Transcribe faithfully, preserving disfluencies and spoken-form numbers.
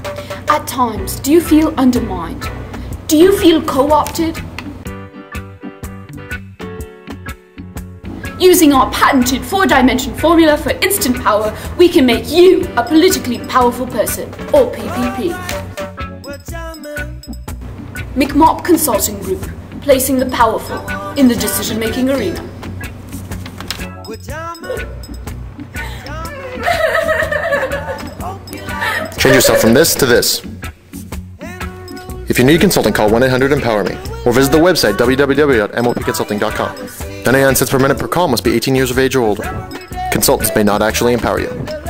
At times, do you feel undermined? Do you feel co-opted? Using our patented four-dimension formula for instant power, we can make you a politically powerful person, or P P P. M O P Consulting Group, placing the powerful in the decision-making arena. Change yourself from this to this. If you need consulting, call one eight hundred empower me or visit the website w w w dot m o p consulting dot com. ninety-nine cents per minute per call, must be eighteen years of age or older. Consultants may not actually empower you.